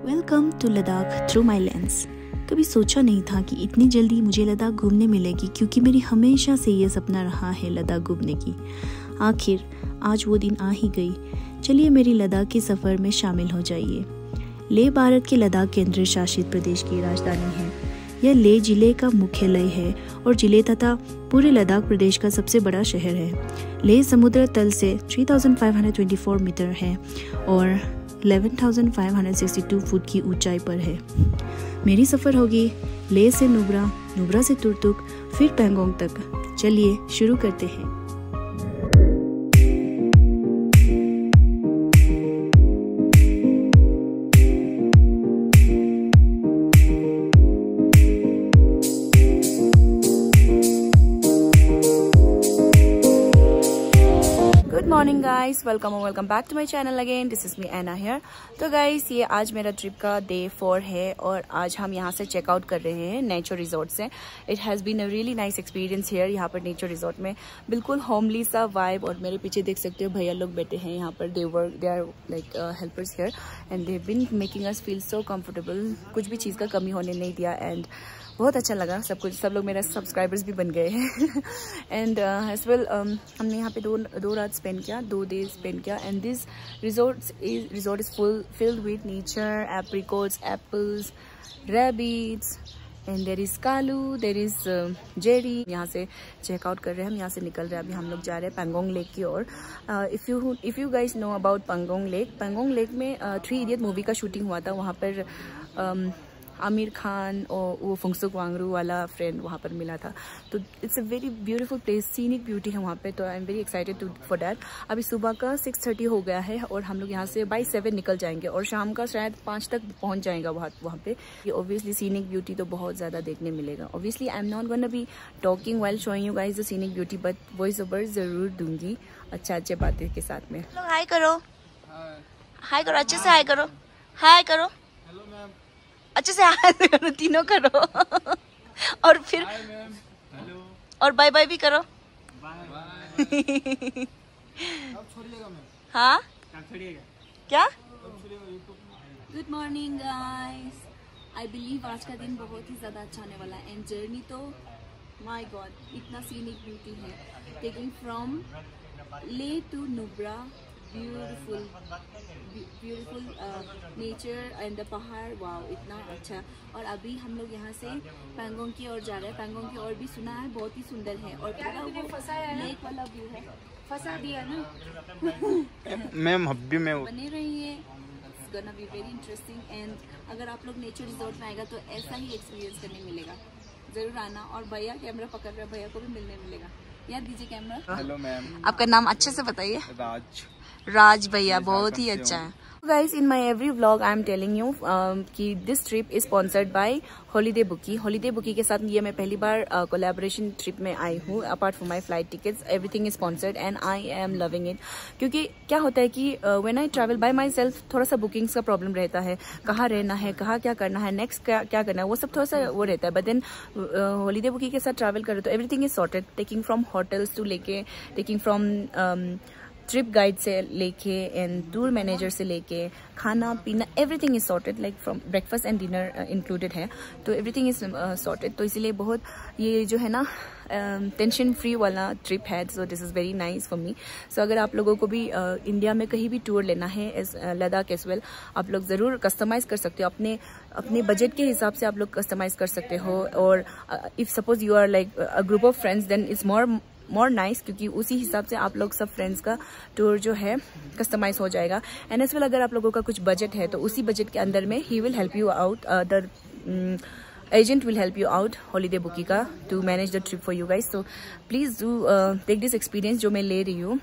Welcome to Ladakh through my lens. कभी सोचा नहीं था कि इतनी जल्दी मुझे लद्दाख घूमने मिलेगी, क्योंकि मेरी हमेशा से ये सपना रहा है लद्दाख घूमने की। आखिर आज वो दिन आ ही गई। चलिए मेरी लद्दाख के सफ़र में शामिल हो जाइए। लेह भारत के लद्दाख केंद्र शासित प्रदेश की राजधानी है। यह लेह जिले का मुख्यालय है और जिले तथा पूरे लद्दाख प्रदेश का सबसे बड़ा शहर है। लेह समुद्र तल से 3524 मीटर है और 11,562 फुट की ऊंचाई पर है। मेरी सफ़र होगी लेह से नुब्रा, नुब्रा से तुरतुक, फिर पैंगोंग तक। चलिए शुरू करते हैं। Good morning guys, welcome back to my channel again. This is me Ana here. तो गाइस ये आज मेरा ट्रिप का डे 4 है और आज हम यहाँ से चेकआउट कर रहे हैं नेचर रिजॉर्ट से। It has been a really nice experience here. यहाँ पर नेचर रिजॉर्ट में बिल्कुल होमली सा वाइब, और मेरे पीछे देख सकते हो भैया लोग बैठे हैं यहाँ पर। They are like helpers here and they have been making us feel so comfortable. कुछ भी चीज़ का कमी होने नहीं दिया एंड बहुत अच्छा लगा सब कुछ। सब लोग मेरे सब्सक्राइबर्स भी बन गए हैं एंड एज वेल हमने यहाँ पे दो रात स्पेंड किया, 2 days स्पेंड किया। And this resort is filled with nature, apricots, apples, rabbits, and there is Kalu, there is Jerry. यहाँ से चेकआउट कर रहे हैं हम, यहाँ से निकल रहे हैं। अभी हम लोग जा रहे हैं पैंगोंग लेक की ओर। If you guys know about Pangong lake में 3 Idiot मूवी का शूटिंग हुआ था। वहाँ पर आमिर खान और वो फुंगसुक वांगरू वाला फ्रेंड वहाँ पर मिला था। तो it's a very beautiful place, scenic beauty है वहाँ पे। तो I am very excited for that. अभी सुबह का 6:30 हो गया है और हम लोग यहाँ से by 7 निकल जाएंगे और शाम का शायद 5 तक पहुँच जाएगा वहाँ पे। ये ऑब्वियसली सीनिक ब्यूटी तो बहुत ज़्यादा देखने मिलेगा। Obviously I am not gonna be talking while showing you guys the scenic beauty, but voice over ज़रूर दूंगी अच्छे बातें के साथ में। हाय करो, हाय करो, अच्छे से हाय करो, हाय करो, अच्छे से हाय करो, तीनों करो और फिर और बाय बाय भी करो। हाँ क्या? Good morning guys. I believe आज का दिन बहुत ही ज़्यादा अच्छा होने वाला है एंड जर्नी तो माय गॉड इतना सीनिक ब्यूटी है। Taking from Leh to Nubra, beautiful nature and the पहाड़, वाओ इतना अच्छा। और अभी हम लोग यहाँ से पैंगोंग की ओर जा रहे हैं। पैंगोंग की ओर भी सुना है बहुत ही सुंदर है और पूरा वो लेक वाला व्यू है। फंसा दिया ना मैम, हब्बी में बने रहिए, it's gonna be very interesting. And अगर आप लोग नेचर रिजॉर्ट में आएगा तो ऐसा ही एक्सपीरियंस करने मिलेगा। जरूर आना। और भैया कैमरा पकड़ रहे हैं, भैया को भी मिलने मिलेगा। यार दीजिए कैमरा। हेलो मैम, आपका नाम अच्छे से बताइए। राज भैया, बहुत ही अच्छा है। Guys in my every vlog I am telling you कि this trip is sponsored by Holiday Booky. Holiday Booky के साथ ये मैं पहली बार कोलैबोरेशन ट्रिप में आई हूँ। Apart from my flight tickets everything is sponsored and I am loving it. क्योंकि क्या होता है कि when I travel by myself थोड़ा सा बुकिंग्स का प्रॉब्लम रहता है, कहाँ रहना है, कहाँ क्या करना है, नेक्स्ट क्या करना है, वो सब थोड़ा सा वो रहता है। बट देन हॉलीडे बुकी के साथ ट्रैवल करो तो everything is sorted. Taking from hotels to लेके, टेकिंग फ्रॉम ट्रिप गाइड से लेके एंड टूर मैनेजर से लेके खाना पीना, everything is sorted. Like from breakfast and dinner included है, तो एवरीथिंग इज सॉर्टेड। तो इसीलिए बहुत ये जो है ना टेंशन फ्री वाला ट्रिप है। So this is very nice for me. So अगर आप लोगों को भी इंडिया में कहीं भी टूर लेना है लद्दाख एज वेल, आप लोग ज़रूर कस्टमाइज़ कर सकते हो अपने बजट के हिसाब से। आप लोग कस्टमाइज़ कर सकते हो। और if suppose you are like a group of friends then it's more nice, क्योंकि उसी हिसाब से आप लोग सब फ्रेंड्स का टूर जो है कस्टमाइज हो जाएगा। एंड एज वेल अगर आप लोगों का कुछ बजट है तो उसी बजट के अंदर में ही will help you out, the agent will help you out Holiday Booky का to manage the trip for you guys. So please do take this experience जो मैं ले रही हूँ।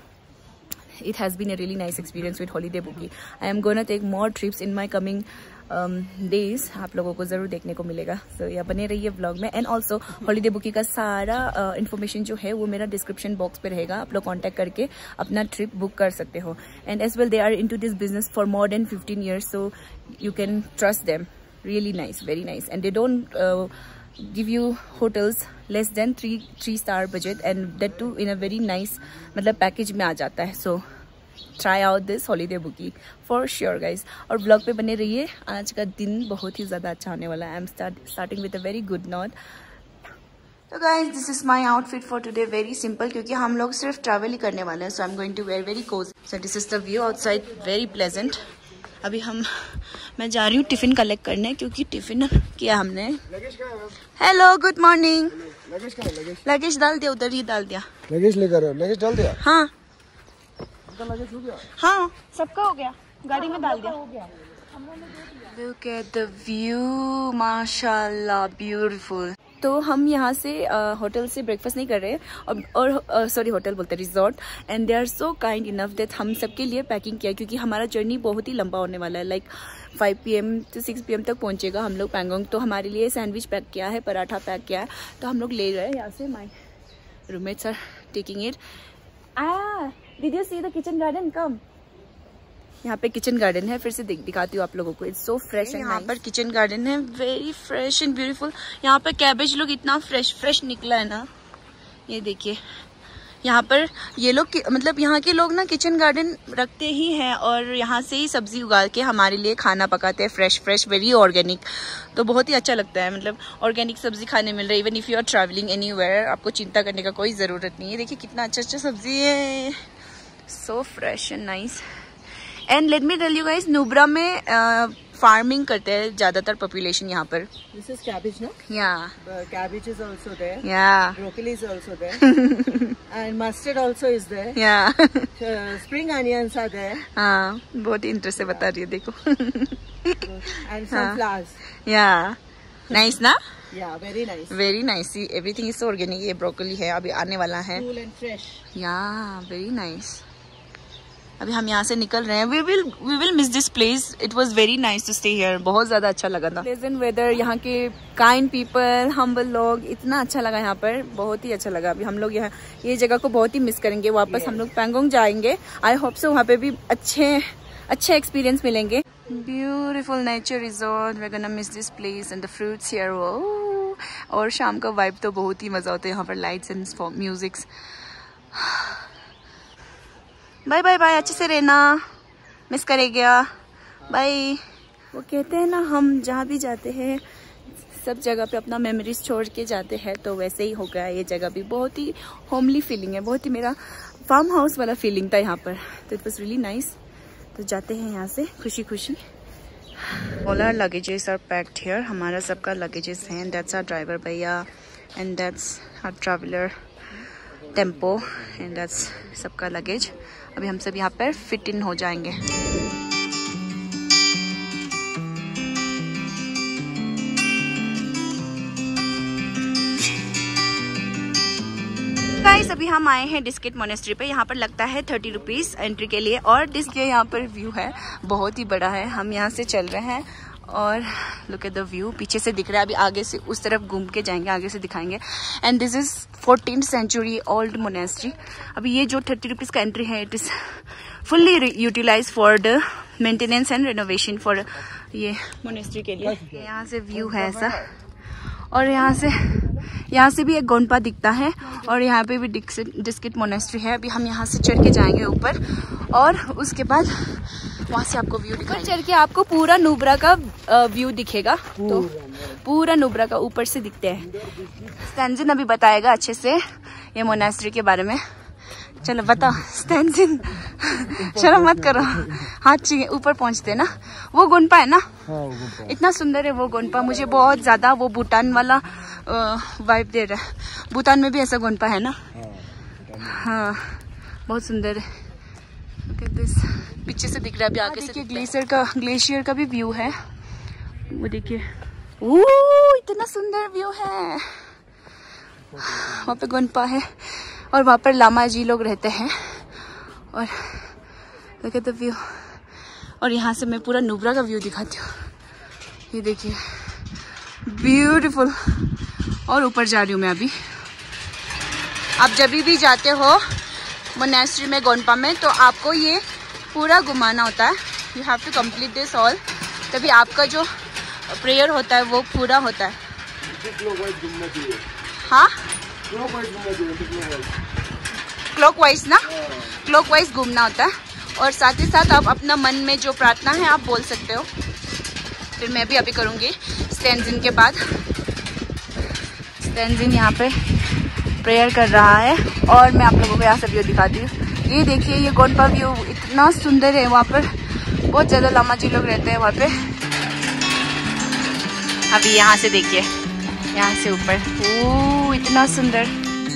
It has been a really nice experience with holiday bookie. I am gonna take more trips in my coming days. आप लोगों को ज़रूर देखने को मिलेगा। So या बने रहिए व्लॉग में। एंड ऑल्सो हॉलीडे बुकी का सारा इन्फॉर्मेशन जो है वो मेरा डिस्क्रिप्शन बॉक्स पे रहेगा। आप लोग कॉन्टैक्ट करके अपना ट्रिप बुक कर सकते हो। And as well they are into this business for more than 15 years, so you can trust them. Really nice, very nice. And they don't give you hotels less than 3 star budget, and that too in a very nice मतलब package में आ जाता है. So try out this Holiday Booky for sure guys. और blog पे बने रहिए, आज का दिन बहुत ही ज़्यादा अच्छा होने वाला है। I am starting with a very good note. तो guys this is my outfit for today, very simple, क्योंकि हम लोग सिर्फ ट्रैवल ही करने वाले हैं। So I am going to wear very cozy. So this is the view outside, very pleasant. अभी मैं जा रही हूँ टिफिन कलेक्ट करने, क्योंकि टिफिन किया हमने। Hello good morning. लगेज डाल दिया, उधर ही डाल दिया। लगेज लेकर लगेज डाल दिया। हाँ लगेज हो गया। हाँ सबका हो गया, गाड़ी में डाल दिया। Look at the view, माशाल्लाह ब्यूटीफुल। तो हम यहाँ से होटल से ब्रेकफास्ट नहीं कर रहे और सॉरी होटल बोलते resort, and they are so kind enough that हम सबके लिए पैकिंग किया, क्योंकि हमारा जर्नी बहुत ही लंबा होने वाला है। लाइक 5 PM to 6 PM तक पहुँचेगा हम लोग पैंगोंग। तो हमारे लिए सैंडविच पैक किया है, पराठा पैक किया है, तो हम लोग ले रहे हैं यहाँ से। My roommates are taking it. Did you see the kitchen garden? Come, यहाँ पे किचन गार्डन है, फिर से दिखाती हूँ आप लोगों को। It's so fresh. यहाँ पर किचन गार्डन है, वेरी फ्रेश एंड ब्यूटीफुल। यहाँ पर कैबेज लोग इतना फ्रेश निकला है ना, ये देखिए। यहाँ पर ये लोग मतलब यहाँ के लोग ना किचन गार्डन रखते ही हैं और यहाँ से ही सब्जी उगा के हमारे लिए खाना पकाते हैं, फ्रेश वेरी ऑर्गेनिक। तो बहुत ही अच्छा लगता है, मतलब ऑर्गेनिक सब्जी खाने मिल रही है। Even if you are travelling anywhere, आपको चिंता करने का कोई ज़रूरत नहीं है। देखिए कितना अच्छा सब्जी है, so fresh and nice. And let me tell you guys, Nubra में फार्मिंग करते हैं ज्यादातर पॉपुलेशन यहाँ पर। This is cabbage, no? Yeah. The cabbage is also there. Yeah. Broccoli is also there. And mustard also is there. Yeah. Spring onions are there. हाँ, बहुत interest से बता रही है देखो। And some flowers. Yeah. Nice ना? Yeah, very nice. Very nice. See, everything is so organic. ये broccoli है, अभी आने वाला है। Cool and fresh. Yeah, very nice. अभी हम यहाँ से निकल रहे हैं। We will miss this place. It was very nice to stay here. बहुत ज़्यादा अच्छा लगा था। Pleasant weather, यहाँ के kind people, humble लोग, इतना अच्छा लगा यहाँ पर, बहुत ही अच्छा लगा। अभी हम लोग यहाँ ये जगह को बहुत ही मिस करेंगे। वापस हम लोग पैंगोंग जाएंगे। आई होप सो वहाँ पे भी अच्छे एक्सपीरियंस मिलेंगे। Beautiful nature resort. We're gonna miss this place and the fruits here. Oh, और शाम का वाइब तो बहुत ही मजा होता है यहाँ पर, lights and musics. Bye bye bye, अच्छे से रहना, मिस करेगा, बाय। वो कहते हैं ना, हम जहाँ भी जाते हैं सब जगह पे अपना मेमोरीज छोड़ के जाते हैं, तो वैसे ही हो गया। ये जगह भी बहुत ही होमली फीलिंग है, बहुत ही मेरा फार्म हाउस वाला फीलिंग था यहाँ पर। तो इट वॉज रियली नाइस। तो जाते हैं यहाँ से खुशी खुशी। All our luggages are packed here. हमारा सबका लगेजेस हैं। दैट्स आवर ड्राइवर भैया and that's our traveller tempo and that's सबका लगेज। अभी हम सब यहाँ पर फिट इन हो जाएंगे। गाइस अभी हम आए हैं डिस्किट मोनेस्ट्री पे। यहाँ पर लगता है 30 रुपीज एंट्री के लिए। और ये यहाँ पर व्यू है, बहुत ही बड़ा है। हम यहाँ से चल रहे हैं और लुक एट द व्यू, पीछे से दिख रहा है। अभी आगे से उस तरफ घूम के जाएंगे, आगे से दिखाएंगे। And this is 14th century old monastery. अभी ये जो 30 रुपीज का एंट्री है, it is fully utilize for the maintenance and renovation for ये मोनेस्ट्री के लिए। यहाँ से व्यू है ऐसा, और यहाँ से भी एक गोंपा दिखता है, और यहाँ पे भी डिस्किट मोनेस्ट्री है। अभी हम यहाँ से चढ़ के जाएंगे ऊपर, और उसके बाद वहाँ से आपको व्यू दिखाएंगे। चढ़ के आपको पूरा नुब्रा का व्यू दिखेगा। तो पूरा नुब्रा का ऊपर से दिखते हैं। स्टैंजिन अभी बताएगा अच्छे से ये मोनेस्ट्री के बारे में। चलो बताओ स्टैंजिन। शर्म मत करो, हाथ चाहिए ऊपर पहुँचते ना। वो गोंपा है ना, इतना सुंदर है वो गोंपा। मुझे बहुत ज्यादा वो भूटान वाला वाइब दे रहा है। भूटान में भी ऐसा गोंपा है ना। हाँ बहुत सुंदर है। पीछे से दिख रहा है, अभी आगे से ग्लेशियर का भी व्यू है। वो देखिए, इतना सुंदर व्यू है। वहाँ पे गोंपा है और वहाँ पर लामा जी लोग रहते हैं। और look at the व्यू। और यहाँ से मैं पूरा नुब्रा का व्यू दिखाती हूँ। ये देखिए ब्यूटीफुल। और ऊपर जा रही हूँ मैं अभी। आप जब भी जाते हो मोनेस्ट्री में, गोंपा में, तो आपको ये पूरा घुमाना होता है। You have to complete this all, तभी आपका जो प्रेयर होता है वो पूरा होता है। हाँ क्लॉकवाइज ना, क्लॉकवाइज घूमना होता है। और साथ ही साथ आप अपना मन में जो प्रार्थना है आप बोल सकते हो। फिर मैं भी अभी करूँगी स्टैंजिन के बाद। स्टैंजिन यहाँ पे प्रेयर कर रहा है और मैं आप लोगों को यहाँ से व्यू दिखाती हूँ। ये देखिए, ये गोनपा व्यू इतना सुंदर है। वहाँ पर बहुत ज़्यादा लामा जी लोग रहते हैं वहाँ पे। अभी यहाँ से देखिए, यहाँ से ऊपर ओह इतना सुंदर।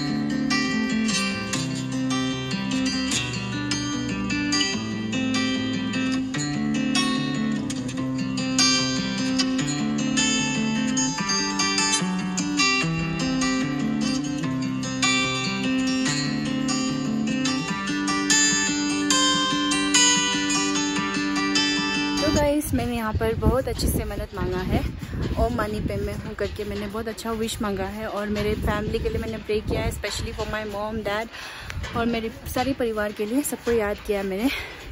गाइस, मैंने यहाँ पर बहुत अच्छे से मन्नत मांगा है। ओम मनी पे में हूँ करके मैंने बहुत अच्छा विश मांगा है और मेरे फैमिली के लिए मैंने प्रे किया है, specially for my mom dad और मेरे सारे परिवार के लिए, सबको याद किया मैंने।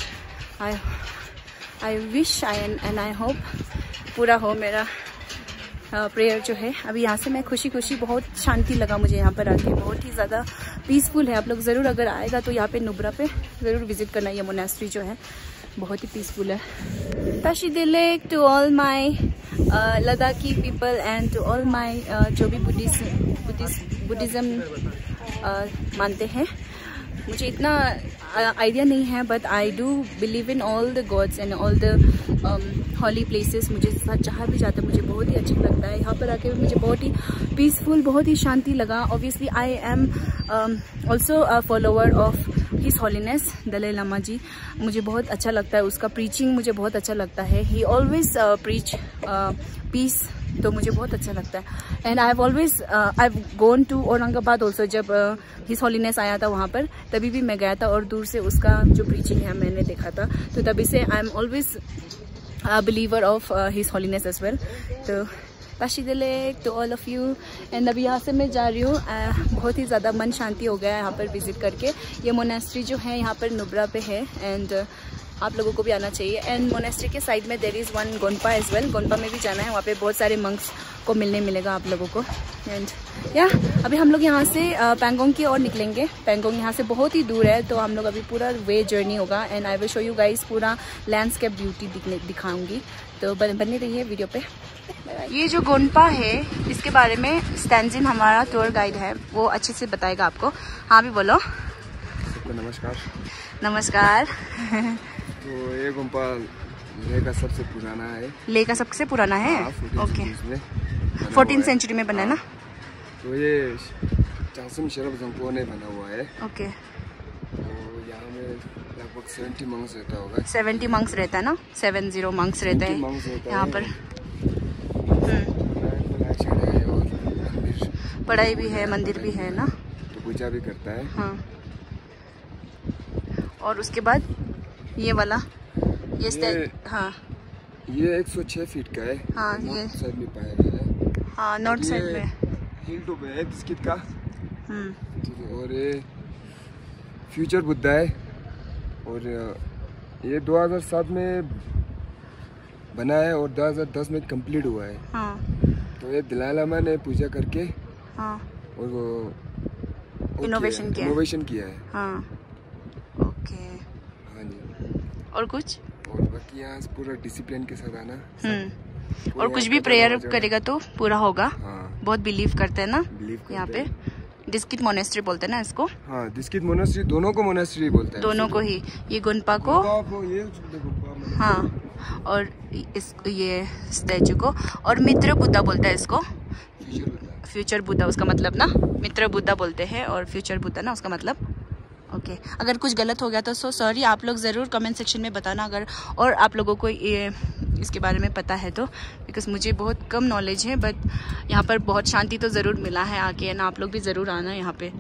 I wish and I hope पूरा हो मेरा प्रेयर जो है। अभी यहाँ से मैं खुशी खुशी, बहुत शांति लगा मुझे यहाँ पर आके, बहुत ही ज़्यादा पीसफुल है। आप लोग ज़रूर अगर आएगा तो यहाँ पे नुब्रा पे ज़रूर विजिट करना। ये मोनेस्ट्री जो है बहुत ही पीसफुल है। Tashi Delek to all my Ladakhi people and to all my जो भी बुद्धिज़्म मानते हैं। मुझे इतना आइडिया नहीं है, but I do believe in all the gods and all the holy places. मुझे जहाँ भी जाता है मुझे बहुत ही अच्छा लगता है। यहाँ पर आके मुझे बहुत ही पीसफुल, बहुत ही शांति लगा। Obviously I am also a follower of his holiness Dalai Lama ji. मुझे बहुत अच्छा लगता है उसका प्रीचिंग, मुझे बहुत अच्छा लगता है। ही ऑलवेज प्रीच पीस, तो मुझे बहुत अच्छा लगता है। And I have always I have gone to Aurangabad also. जब हिज हॉलीनेस आया था वहाँ पर, तभी भी मैं गया था और दूर से उसका जो प्रीचिंग है मैंने देखा था। तो तभी से I am always believer of his holiness as well. तो Tashi Delek to all of you. And अभी यहाँ से मैं जा रही हूँ। बहुत ही ज़्यादा मन शांति हो गया है यहाँ पर विजिट करके। ये मोनेस्ट्री जो है यहाँ पर नुब्रा पे है एंड आप लोगों को भी आना चाहिए। एंड मोनेस्ट्री के साइड में there is one gonpa as well. Gonpa में भी जाना है, वहाँ पे बहुत सारे मंक्स को मिलेगा आप लोगों को। एंड या अभी हम लोग यहाँ से पैंगोंग की ओर निकलेंगे। पैंगोंग यहाँ से बहुत ही दूर है, तो हम लोग अभी पूरा वे जर्नी होगा and I will show you guys पूरा लैंडस्केप ब्यूटी दिखाऊंगी। तो बने रहिए वीडियो पे। ये जो गोनपा है इसके बारे में स्टैंजिन हमारा टूर गाइड है, वो अच्छे से बताएगा आपको। हाँ भी बोलो। नमस्कार। नमस्कार। तो ये गोनपा ले का सबसे पुराना है। ले का सबसे पुराना है? ओके। 14th सेंचुरी में बना है ना? तो ये चांगसम शेरब जंगपो ने बना हुआ है। ओके। तो यहाँ में लगभग 70 मंक्स रहता होगा। 70 मंक्स रहता है ना? 70 मंक्स रहते हैं यहाँ पर। पढ़ाई भी है, मंदिर भी है ना? तो पूजा भी करता है। हाँ। और उसके बाद ये वाला हाँ ये 106 फीट का है। हाँ, ये साइड में पाया गया है। हाँ, नॉर्थ साइड में हिल टॉप है बिस्किट का। ठीक है। और ये फ्यूचर बुद्धा है और ये 2007 में बना है और 2010 में कंप्लीट हुआ है। हाँ। तो ये दलाई लामा ने पूजा करके हाँ। और वो इनोवेशन किया है। हाँ। ओके। हाँ जी। और कुछ? और बाकी यहाँ पूरा डिसिप्लिन के साथ आना। और कुछ भी प्रेयर करेगा तो पूरा होगा। हाँ। बहुत बिलीव करते हैं ना यहाँ पे। डिस्किट मोनेस्ट्री बोलते हैं ना इसको? हाँ, डिस्किट मोनेस्ट्री, दोनों को मोनेस्ट्री बोलते हैं। दोनों को ही। ये गोनपा को ये हाँ, और इस ये स्टैचू को और मित्र बुद्धा बोलता है इसको। फ्यूचर बुद्धा उसका मतलब ना, मित्र बुद्धा बोलते हैं और फ्यूचर बुद्धा ना उसका मतलब। ओके। अगर कुछ गलत हो गया तो सो सॉरी। आप लोग ज़रूर कमेंट सेक्शन में बताना अगर और आप लोगों को ये इसके बारे में पता है तो, बिकॉज मुझे बहुत कम नॉलेज है। बट यहाँ पर बहुत शांति तो ज़रूर मिला है आके ना। आप लोग भी ज़रूर आना यहाँ पे।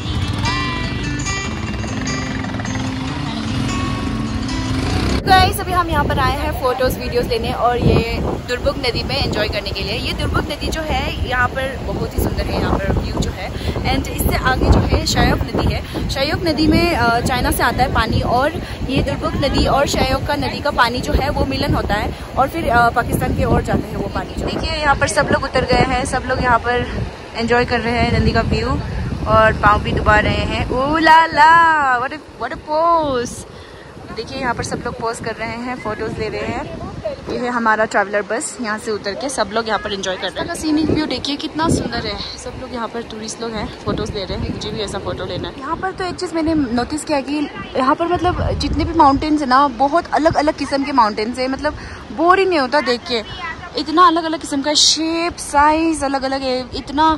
गाइस, अभी हम यहाँ पर आए हैं फोटोज़ वीडियोस लेने और ये दुर्बुक नदी में एंजॉय करने के लिए। ये दुर्बुक नदी जो है यहाँ पर बहुत ही सुंदर है, यहाँ पर व्यू जो है। एंड इससे आगे जो है शायोक नदी है। शायोक नदी में चाइना से आता है पानी और ये दुर्बुक नदी और शायोक का नदी का पानी जो है वो मिलन होता है और फिर पाकिस्तान की ओर जाता है वो पानी। जो देखिए यहाँ पर सब लोग उतर गए हैं, सब लोग यहाँ पर एंजॉय कर रहे हैं नदी का व्यू और पाँव भी डुबा रहे हैं। Oh la la, what a pose. देखिए यहाँ पर सब लोग पोज कर रहे हैं, फोटोज ले रहे हैं। ये है हमारा ट्रैवलर बस, यहाँ से उतर के सब लोग यहाँ पर एंजॉय कर रहे हैं। सीनिक व्यू देखिए कितना सुंदर है। सब लोग यहाँ पर टूरिस्ट लोग हैं, फोटोज ले रहे हैं। मुझे भी ऐसा फोटो लेना है। यहाँ पर तो एक चीज़ मैंने नोटिस किया कि यहाँ पर मतलब जितने भी माउंटेन्स है ना, बहुत अलग अलग किस्म के माउंटेन्स है। मतलब बोर ही नहीं होता देख के, इतना अलग अलग किस्म का शेप साइज अलग अलग है, इतना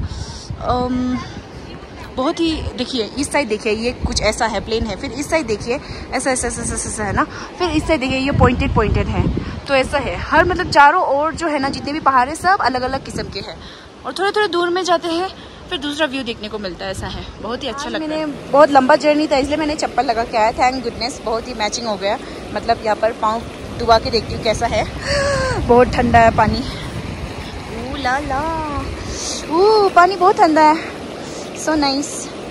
बहुत ही। देखिए इस साइड देखिए ये कुछ ऐसा है, प्लेन है। फिर इस साइड देखिए ऐसा ऐसा ऐसा ऐसा है ना। फिर इस साइड देखिए ये पॉइंटेड है। तो ऐसा है हर मतलब चारों ओर जो है ना जितने भी पहाड़ है सब अलग अलग किस्म के हैं। और थोड़े थोड़े दूर में जाते हैं फिर दूसरा व्यू देखने को मिलता है। ऐसा है, बहुत ही अच्छा लगता है। मैंने बहुत लंबा जर्नी था इसलिए मैंने चप्पल लगा के आया। थैंक गुडनेस बहुत ही मैचिंग हो गया। मतलब यहाँ पर पाँव डुबा के देखती हूँ कैसा है। बहुत ठंडा है पानी। ओ ला ला, ओ पानी बहुत ठंडा है। So nice,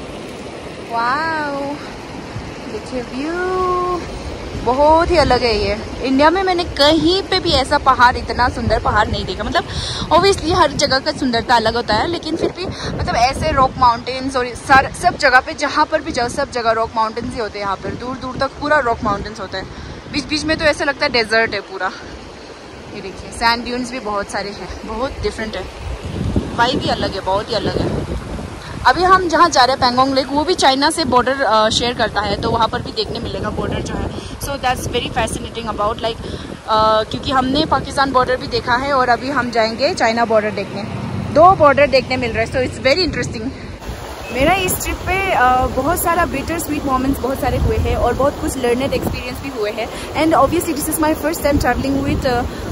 wow. देखिए व्यू बहुत ही अलग है ये। इंडिया में मैंने कहीं पे भी ऐसा पहाड़, इतना सुंदर पहाड़ नहीं देखा। मतलब ऑब्वियसली हर जगह का सुंदरता अलग होता है, लेकिन फिर भी मतलब ऐसे रॉक माउंटेन्स और सब जगह पे जहाँ पर भी जाओ सब जगह रॉक माउंटेन्स ही होते हैं। यहाँ पर दूर दूर तक पूरा रॉक माउंटेन्स होता है। बीच बीच में तो ऐसा लगता है डेजर्ट है पूरा। ये देखिए सैंड ड्यून्स भी बहुत सारे हैं, बहुत डिफरेंट है। वाइब भी अलग है, बहुत ही अलग है। अभी हम जहाँ जा रहे हैं पैंगोंग लेक, वो भी चाइना से बॉर्डर शेयर करता है, तो वहाँ पर भी देखने मिलेगा बॉर्डर जो है। So that's very fascinating about like क्योंकि हमने पाकिस्तान बॉर्डर भी देखा है और अभी हम जाएंगे चाइना बॉर्डर देखने। 2 बॉर्डर देखने मिल रहा है। So it's very interesting. मेरा इस ट्रिप पे बहुत सारा बिटर स्वीट मोमेंट्स बहुत सारे हुए हैं और बहुत कुछ लर्नेड एक्सपीरियंस भी हुए हैं। And obviously this is my first time travelling with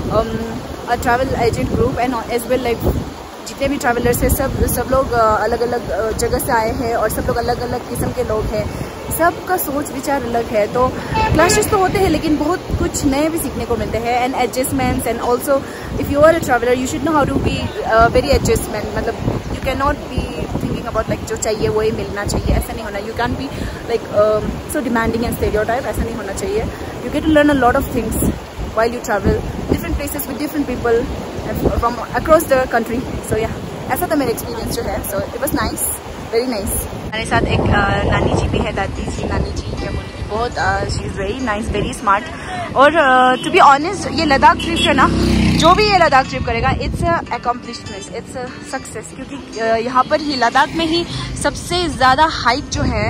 a travel agent group and as well like जितने भी ट्रैवलर्स हैं सब लोग अलग अलग जगह से आए हैं और सब लोग अलग अलग किस्म के लोग हैं। सबका सोच विचार अलग है, तो क्लैशेस तो होते हैं लेकिन बहुत कुछ नए भी सीखने को मिलते हैं। And adjustments and also if you are a traveller you should know how to be very adjustment. मतलब you can not be thinking about like जो चाहिए वही मिलना चाहिए, ऐसा नहीं होना। You can be like so demanding and stereotype, ऐसा नहीं होना चाहिए। You get to learn a lot of things while you travel different places with different people from across the country. So yeah, ऐसा था मेरा एक्सपीरियंस जो है। So it was nice, very nice. हमारे साथ एक नानी जी भी है, दादी जी, नानी जी क्या बोलेंगे, बहुत she is very nice, very smart. और टू बी ऑनेस्ट ये लद्दाख ट्रिप है ना, जो भी ये लद्दाख ट्रिप करेगा इट्स अकम्पलिशमेंट, इट्स सक्सेस। क्योंकि यहाँ पर ही लद्दाख में ही सबसे ज़्यादा हाइट जो है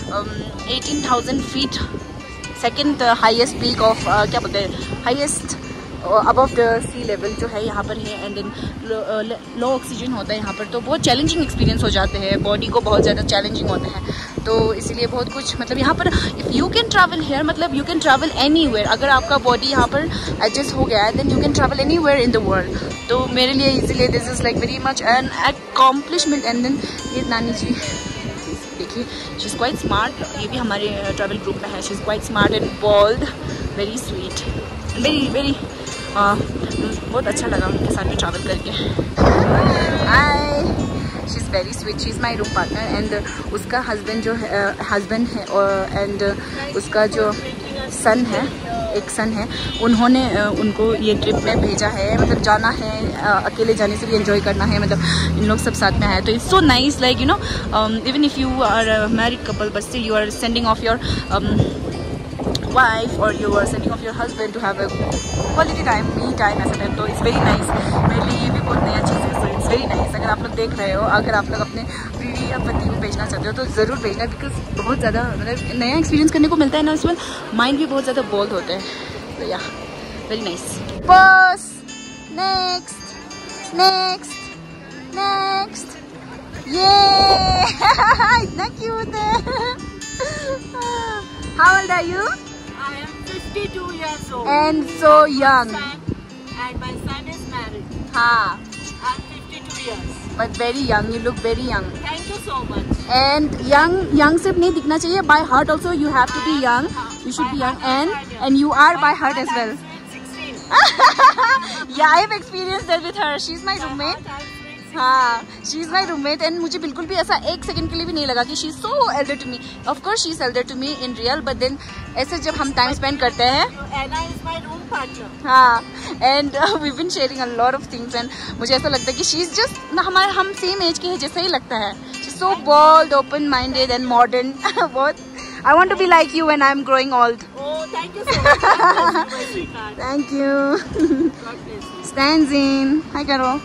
18,000 feet, second highest peak of क्या बोलते हैं, highest above the sea level जो है यहाँ पर है। एंड देन लो ऑक्सीजन होता है यहाँ पर, तो बहुत चैलेंजिंग एक्सपीरियंस हो जाते हैं, बॉडी को बहुत ज़्यादा चैलेंजिंग होते हैं। तो इसीलिए बहुत कुछ मतलब यहाँ पर if you can travel here, मतलब यू कैन ट्रैवल एनीवेयर। अगर आपका बॉडी यहाँ पर एडजस्ट हो गया है then you can travel anywhere in the world. तो मेरे लिए इसीलिए this is like very much an accomplishment. And then ये नानी जी देखिए, शी इज़ क्वाइट स्मार्ट। ये भी हमारे ट्रैवल ग्रुप में है। She is quite smart and bold, very sweet, very very बहुत अच्छा लगा उनके साथ भी ट्रैवल करके। Hi, she is very sweet, she is my room partner. And उसका हस्बैंड जो है और एंड उसका जो सन है, एक सन है, उन्होंने उनको ये ट्रिप में भेजा है। मतलब जाना है, अकेले जाने से भी एंजॉय करना है, मतलब इन लोग सब साथ में है। तो it's so nice like you know even if you are a married couple but still you are sending off your wife or you are sending off your husband to have a quality time, me time ऐसा time. तो it's very nice, मेरे लिए ये भी बहुत नया चीज़ है। So it's very nice. अगर आप लोग देख रहे हो, अगर आप लोग अपने बीवी या पति को भेजना चाहते हो तो ज़रूर भेजना, बिकॉज बहुत ज़्यादा मतलब नया एक्सपीरियंस करने को मिलता है ना, उसमें माइंड भी बहुत ज़्यादा बोल्ड होते हैं। तो या वेरी नाइस। बस नेक्स्ट नेक्स्ट नेक्स्ट, ये इतना क्यूट है। How old are you? I am 52 years old. And so young. And my son is married. हाँ. I'm 52 years. But very young. You look very young. Thank Thank you so much. And young सिर्फ नहीं दिखना चाहिए, by heart also you have to be young. You should be young and you are by heart as well. 16. Yeah, I have experienced that with her. She's my roommate. हाँ, she is my roommate and मुझे बिल्कुल भी ऐसा एक second के लिए भी नहीं लगा कि she is so elder to me. Of course she is elder to me in real, but then ऐसे जब हम time spend करते हैं. Anna is my room partner. हाँ, and we've been sharing a lot of things and मुझे ऐसा लगता है कि she is just हम same age के हैं जैसा ही लगता है. She's so bold, open-minded and modern. बहुत. I want to be like you when I'm growing old. Oh, thank you so much. Thank you. Stanzin. Hi, Carol.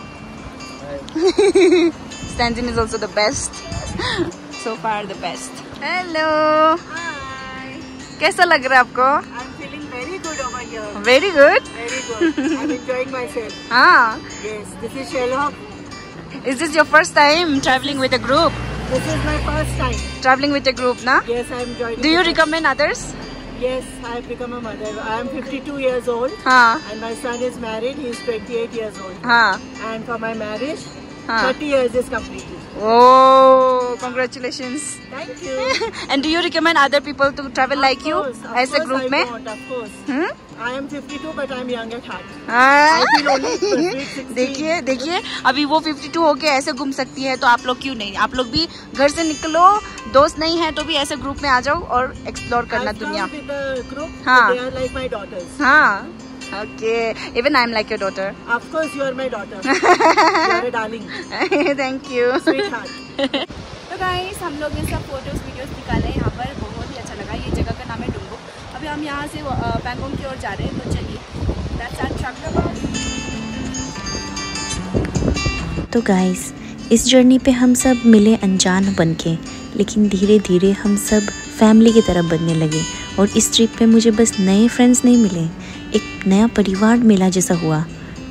Stanzin is also the best. So far the best. Hello. Hi. कैसा लग रहा है आपको? I'm feeling very good over here. Very good. Very good. I'm enjoying myself. हाँ. Yes, this is Sherlock. Is this your first time traveling with a group? This is my first time. Traveling with a group, na? Yes, I'm joining. Do you recommend others? Yes, I've become a mother. I am 52 years old. हाँ. And my son is married. He is 28 years old. हाँ. And for my marriage, हाँ. 30 years is completed. Oh, congratulations. Thank you. And do you recommend other people to travel like you as a group में? Of course. Hmm? I am 52 but I am young at heart. हाँ. I feel only 16. देखिए अभी वो 52 होके ऐसे घूम सकती है तो आप लोग क्यों नहीं? आप लोग भी घर से निकलो, दोस्त नहीं है तो भी ऐसे ग्रुप में आ जाओ और एक्सप्लोर करना दुनिया. With the group, हाँ. they are like my daughters. हाँ. Okay. Even I am like your daughter. Of course, you are my daughter. You are a darling. Thank you. Sweetheart. तो गाइस हम लोग ने सब फोटोज वीडियोस निकाले यहाँ पर, बहुत ही अच्छा लगा. ये जगह का नाम है डुम्बुक. अभी हम यहाँ से पैंगोंग की ओर जा रहे हैं तो चलिए. That's our travel. तो गाइस इस जर्नी पे हम सब मिले अनजान बनके, लेकिन धीरे धीरे हम सब फैमिली की तरह बनने लगे और इस ट्रिप पे मुझे बस नए फ्रेंड्स नहीं मिले, एक नया परिवार मिला जैसा हुआ.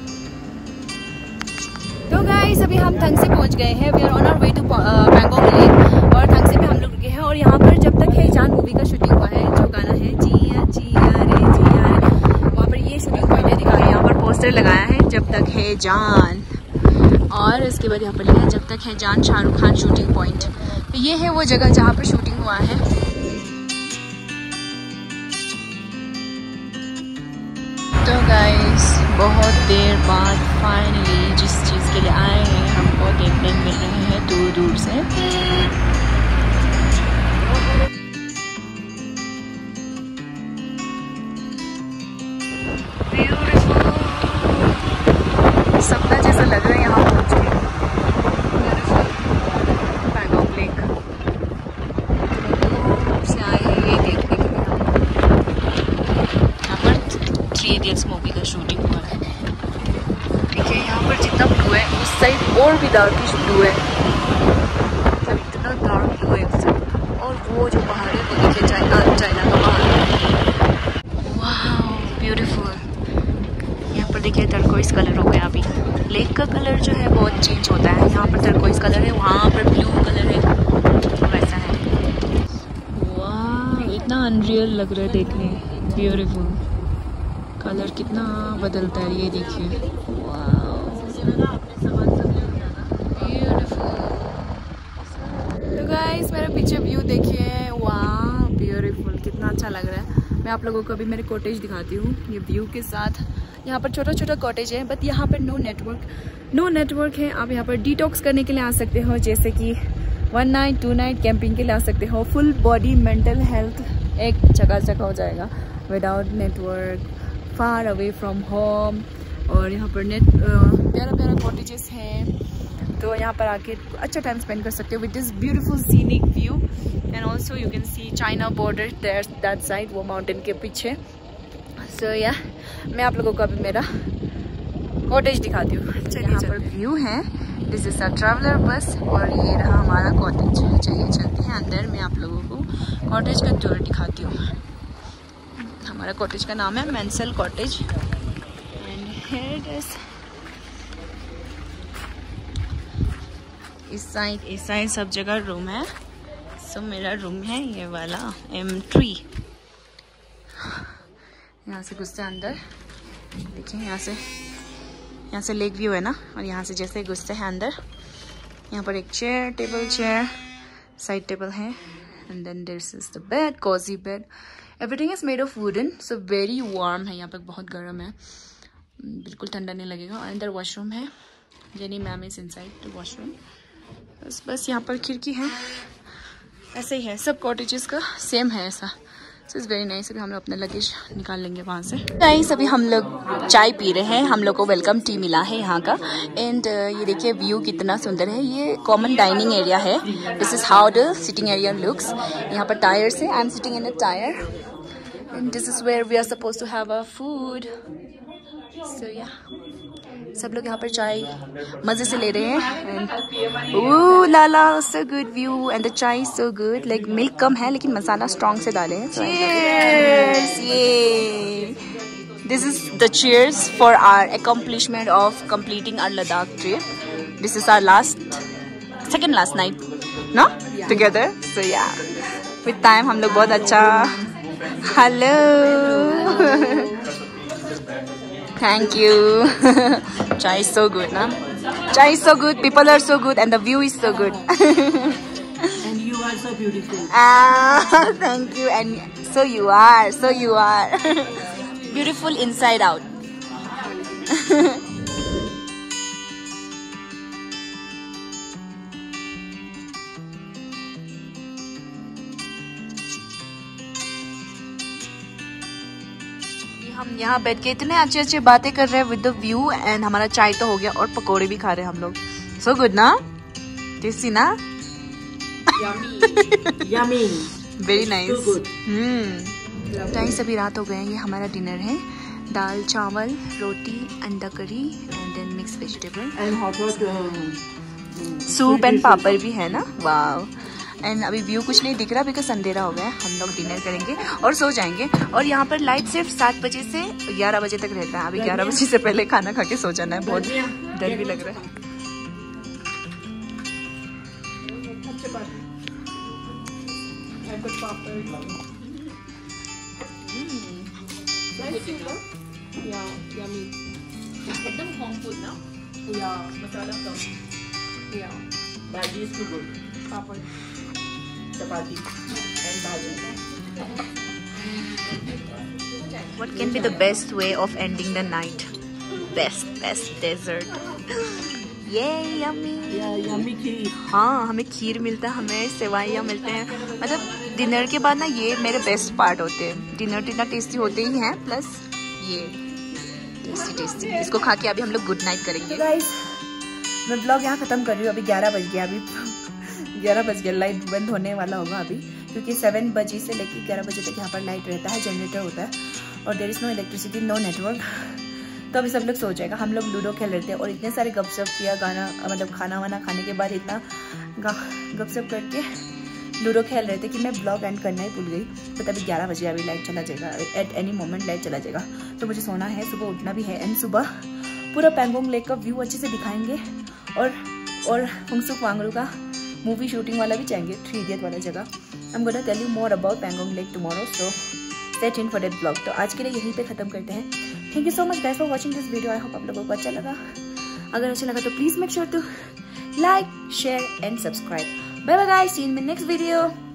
तो गाइस अभी हम थंग से पहुंच गए हैं. We are on our way to Pangong lake और थंग से पे हम लोग रुके हैं और यहाँ पर जब तक है जान मूवी का शूटिंग हुआ है, जो गाना है जिया जिया रे जिया रे, वहाँ पर ये शूटिंग पॉइंट है दिखा है. यहाँ पर पोस्टर लगाया है जब तक है जान और इसके बाद यहाँ पर लिखा है जब तक है जान शाहरुख खान शूटिंग पॉइंट. तो ये है वो जगह जहाँ पर शूटिंग हुआ है. तो गाइस बहुत देर बाद फाइनली जिस चीज़ के लिए आए हैं हमको देखने मिल रहे हैं दूर दूर से. सपना जैसा लग रहा है यहाँ पहुँच के. पैंगोंग लेक से आए हैं ये देखने के लिए. यहाँ पर 3 Idiots मूवी का शूटिंग हुआ है. देखिए यहाँ पर जितना ब्लू है उस साइड और भी डार्किश ब्लू है. मतलब इतना डार्क ब्लू है उस साइड. और वो जो पहाड़ है वो देखिए चाइना का पहाड़. वाह ब्यूटीफुल. यहाँ पर देखिए टर्कोइज कलर हो गया. अभी लेक का कलर जो है बहुत चेंज होता है. यहाँ पर टर्कोइज कलर है, वहाँ पर ब्लू कलर है, वैसा है. वाह इतना अनरियल लग रहा है देखने. ब्यूटीफुल कलर कितना बदलता है ये देखिए. तो गाइस मेरे पीछे व्यू देखिए. वाह ब्यूटीफुल कितना अच्छा लग रहा है. मैं आप लोगों को अभी मेरे कॉटेज दिखाती हूँ ये व्यू के साथ. यहाँ पर छोटा छोटा कॉटेज है बट यहाँ पर नो नेटवर्क है. आप यहाँ पर डिटॉक्स करने के लिए आ सकते हो, जैसे कि 1 नाइट 2 नाइट कैंपिंग के लिए आ सकते हो. फुल बॉडी मेंटल हेल्थ एक जगह हो जाएगा without network, far away from home. और यहाँ पर प्यारा कॉटेजेस हैं तो यहाँ पर आके अच्छा टाइम स्पेंड कर सकते हो with this beautiful scenic view. And also you can see China border there that side, वो माउंटेन के पीछे. सो या मैं आप लोगों को अभी मेरा कॉटेज दिखाती हूँ. यहाँ पर व्यू है. दिस इज अ ट्रैवलर बस और ये रहा हमारा कॉटेज. चलिए चलते हैं अंदर. मैं आप लोगों को कॉटेज का टूर दिखाती हूँ. हमारा कॉटेज का नाम है मेंसल cottage. And here it is. इस साइड सब जगह रूम है. सो मेरा रूम है ये वाला M3. यहाँ से घुसते हैं अंदर. देखिए यहाँ से लेक व्यू है ना, और यहाँ से जैसे घुसते हैं अंदर यहाँ पर एक chair, table chair, side table है, and then this is the bed, cozy bed. Everything is made of wooden, so very warm है. यहाँ पर बहुत गर्म है, बिल्कुल ठंडा नहीं लगेगा. अंदर वॉशरूम है. Jenny ma'am is inside the washroom. बस यहाँ पर खिड़की है. ऐसे ही है, सब कॉटेजेस का सेम है ऐसा. So it's very nice. अभी हम लोग अपना लगेज निकाल लेंगे वहाँ से. गाइस अभी हम लोग चाय पी रहे हैं. हम लोग को वेलकम टी मिला है यहाँ का. एंड ये देखिए व्यू कितना सुंदर है. ये कॉमन डाइनिंग एरिया है. This is how the sitting area looks. यहाँ पर टायर्स है. I am sitting in a tyre and this is where we are suppose to have a food. So yeah सब लोग यहाँ पर चाय मजे से ले रहे हैं. Oh la la, so good view and the chai so good. Like milk कम है लेकिन मसाला स्ट्रॉन्ग से डाले हैं. Cheers! ये this is the cheers for our accomplishment of completing our Ladakh trip. This is our second last night, no? Yeah. Together. So yeah, with time हम लोग बहुत अच्छा. Hello. Thank you. Chai is so good, na? Chai is so good, people are so good, and the view is so good. And you are so beautiful. Thank you. And so you are. Beautiful inside out. हम यहाँ बैठ के इतने अच्छे अच्छे बातें कर रहे हैं विद द व्यू. एंड हमारा चाय तो हो गया और पकोड़े भी खा रहे हैं हम लोग. सो गुड ना? टेस्टी ना? Yummy. Very nice. टाइम सभी रात हो गए हैं. ये हमारा डिनर है. दाल चावल, रोटी, अंडा curry and then mix vegetable And hot soup and papad भी है ना. वाव. एंड अभी व्यू कुछ नहीं दिख रहा बिकॉज अंधेरा हो गया. हम लोग डिनर करेंगे और सो जाएंगे. और यहाँ पर लाइट सिर्फ 7 बजे से 11 बजे तक रहता है. अभी 11 बजे से पहले खाना खा के सो जाना है. बहुत डर भी लग रहा है. एकदम होम फूड ना. मसाला कम. भाजी is too good. Papad, chapati and भाजी. What can be the best way of ending the night? Best dessert. Yay, yummy. Yeah, yummy खीर. हाँ, हमें खीर मिलता है, हमें सेवइयाँ मिलते हैं. मतलब डिनर के बाद ना ये मेरे बेस्ट पार्ट होते हैं. डिनर इतना टेस्टी होते ही हैं, प्लस ये टेस्टी. इसको खा के अभी हम लोग गुड नाइट करेंगे. गाइस मैं ब्लॉग यहाँ खत्म कर रही हूँ. अभी 11 बज गया. अभी 11 बज गया. लाइट बंद होने वाला होगा अभी, क्योंकि 7 बजे से लेकर 11 बजे तक यहाँ पर लाइट रहता है. जनरेटर होता है और there is no electricity, no network. तो अभी सब लोग सो जाएगा. हम लोग लूडो खेल रहे थे और इतने सारे गपशप किया. गाना मतलब खाना वाना खाने के बाद इतना गपशप करके लूडो खेल रहे थे कि मैं ब्लॉग एंड करना ही भूल गई. तो तभी 11 बजे अभी लाइट चला जाएगा. एट एनी मोमेंट लाइट चला जाएगा. तो मुझे सोना है, सुबह उठना भी है. एंड सुबह पूरा पैंगोंग लेक का व्यू अच्छे से दिखाएंगे. और फुंगसुक वांगरू का मूवी शूटिंग वाला भी जाएंगे, 3 इडियट वाला जगह. I am gonna tell you more about Pangong lake tomorrow. So stay tuned for that blog. तो आज के लिए यहीं पे खत्म करते हैं. Thank you so much guys for watching this video. I hope आप लोगों को अच्छा लगा. अगर अच्छा लगा तो please make sure to like, share and subscribe. Bye bye guys, see you in my next video.